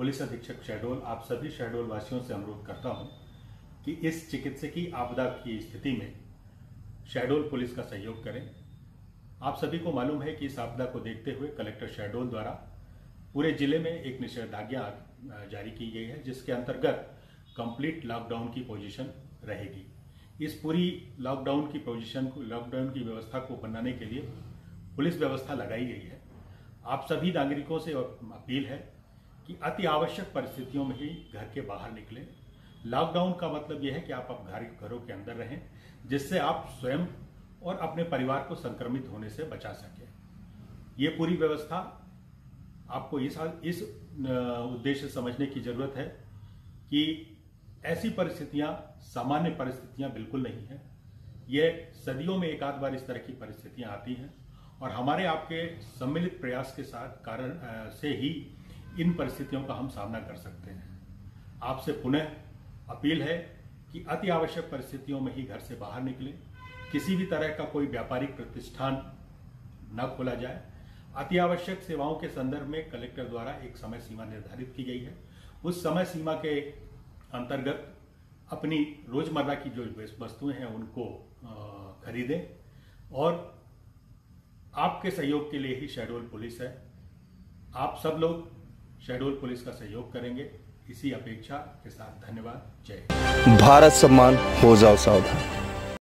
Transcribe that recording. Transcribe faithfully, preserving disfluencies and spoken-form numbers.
Police अधीक्षक शहडोल आप सभी शहडोल वासियों से अनुरोध करता हूं कि इस चिकित्सकीय आपदा की स्थिति में शहडोल पुलिस का सहयोग करें। आप सभी को मालूम है कि इस आपदा को देखते हुए कलेक्टर शहडोल द्वारा पूरे जिले में एक निषेधाज्ञा जारी की गई है, जिसके अंतर्गत कंप्लीट लॉकडाउन की पोजीशन रहेगी। इस पूरी लॉकडाउन की पोजीशन को लॉकडाउन की व्यवस्था को बनाने के लिए पुलिस व्यवस्था लगाई गई है। आप सभी नागरिकों से अपील है कि अति आवश्यक परिस्थितियों में ही घर के बाहर निकलें। लॉकडाउन का मतलब यह है कि आप अब घर घरों के अंदर रहें, जिससे आप स्वयं और अपने परिवार को संक्रमित होने से बचा सकें। ये पूरी व्यवस्था आपको इस इस उद्देश्य समझने की जरूरत है कि ऐसी परिस्थितियां सामान्य परिस्थितियां बिल्कुल नहीं है। ये सदियों में एक आध बार इस तरह की परिस्थितियां आती हैं और हमारे आपके सम्मिलित प्रयास के साथ कारण से ही इन परिस्थितियों का हम सामना कर सकते हैं। आपसे पुनः अपील है कि अति आवश्यक परिस्थितियों में ही घर से बाहर निकलें। किसी भी तरह का कोई व्यापारिक प्रतिष्ठान न खोला जाए। अति आवश्यक सेवाओं के संदर्भ में कलेक्टर द्वारा एक समय सीमा निर्धारित की गई है। उस समय सीमा के अंतर्गत अपनी रोजमर्रा की जो वस्तुएं हैं उनको खरीदें और आपके सहयोग के लिए ही शहडोल पुलिस है। आप सब लोग शहडोल पुलिस का सहयोग करेंगे, इसी अपेक्षा के साथ धन्यवाद। जय। भारत सम्मान, हो जाओ सावधान।